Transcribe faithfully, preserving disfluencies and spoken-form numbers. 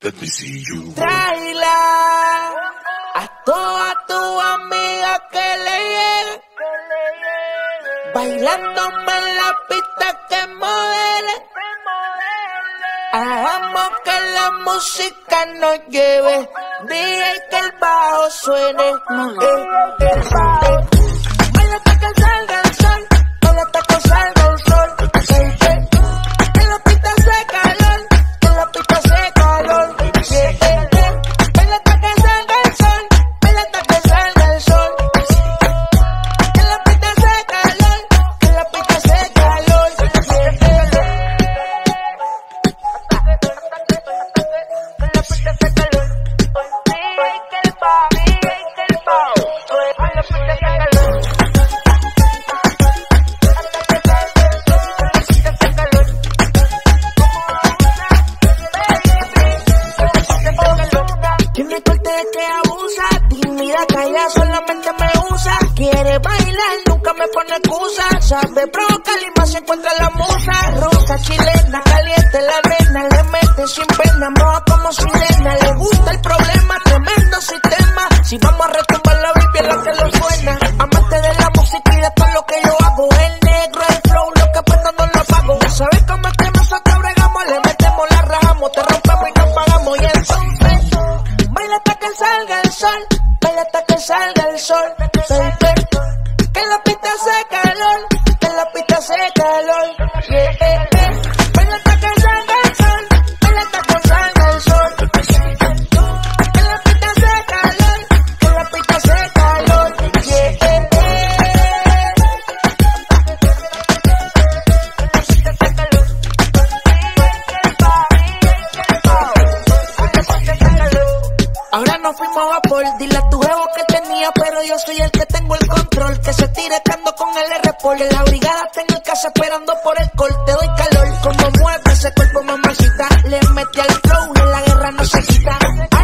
Let me see you. Tráela a toda tu amiga que le llegue, bailándome en la pista que modele. Hagamos que la música nos lleve, dije que el bajo suene. Eh, eh, eh. Baila hasta que salga el sol, baila hasta que salga el sol. Eh, eh. Que la pista hace calor, que la pista hace calor. Eh, eh, eh. Baila hasta que salga el sol, baila hasta que salga el sol. Que la pista hace calor, que la pista hace calor. Eh, eh, eh. Tiene corte de que abusa, tímida, calla, solamente me usa. Quiere bailar, nunca me pone excusa. Sabe provocar y más se encuentra la musa. Rosa, chilena, caliente la arena. Le mete sin pena, moja como sirena. Le gusta el problema, tremendo sistema. Si vamos a retumbar la Biblia, lo que lo suena. Amante de la música y de todo lo que yo hago. El negro, el flow, lo que prendo no lo pago. ¿Sabes cómo es que nosotros bregamos? Le metemos, la rajamos, te rompemos y nos pagamos. Y entonces baila hasta que salga el sol, baila hasta que salga el sol. Baby, que la pista hace calor, que la pista hace calor. Yeah, yeah, yeah. Baila hasta que salga el sol, baila hasta que salga el sol. Que la pista hace calor, que la pista hace calor. Yeah, yeah, ahora nos fuimos a vapor, dile a tu jevo que tenía, pero yo soy el que tengo el control. Que se tire estando con el R-Pol. La brigada está en el casa esperando por el call. Te doy calor, como mueve ese cuerpo, mamacita. Le metí al flow y en la guerra no se quita.